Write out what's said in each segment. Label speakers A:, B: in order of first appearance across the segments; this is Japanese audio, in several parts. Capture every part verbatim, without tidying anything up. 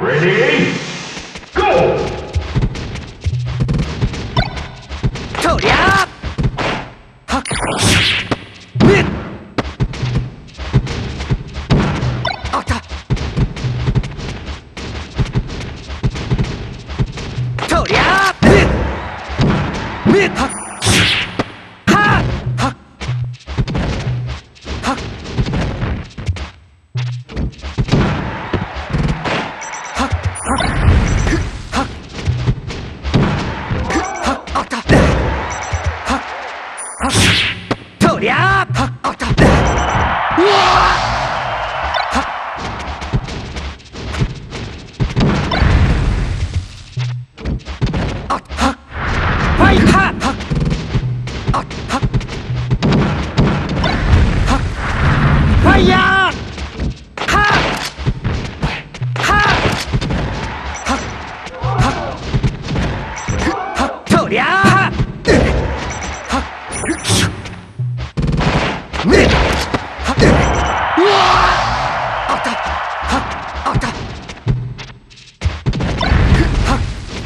A: Ready? Go!
B: とりゃあはっめっあったとりゃあめっめっはっはっはっはっとりゃああったうわはあははいははあははファイヤーはははははとりゃあめっはっうわあったはっあったは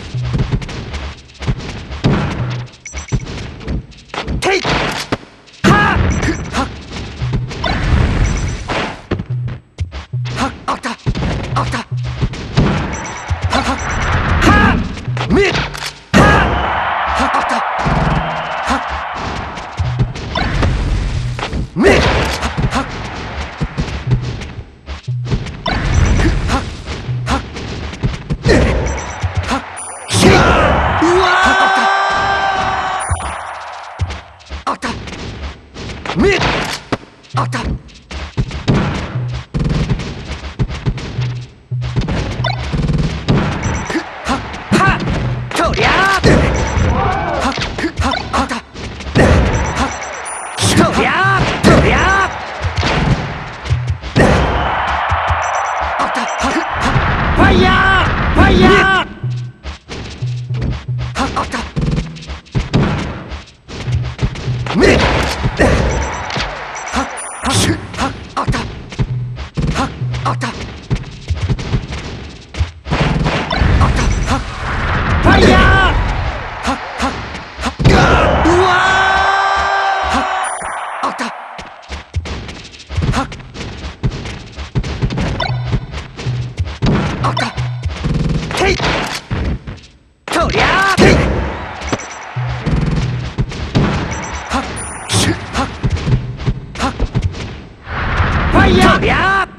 B: っていはっはっはっあったあったはっはっはっめっはっはっあったはっめっはっはっはっはっえはっしゅいうわあったあっためっあったはっはっとりゃあはっはっあったはっとりゃあとりゃああったはっはっファイヤーファイヤーはっあっためっはっはっはっあったはっあったあったはっファイヤーはっはっはっうわはっあったはっあったていとりゃあていはっしゅはっはっファイヤーとりゃあ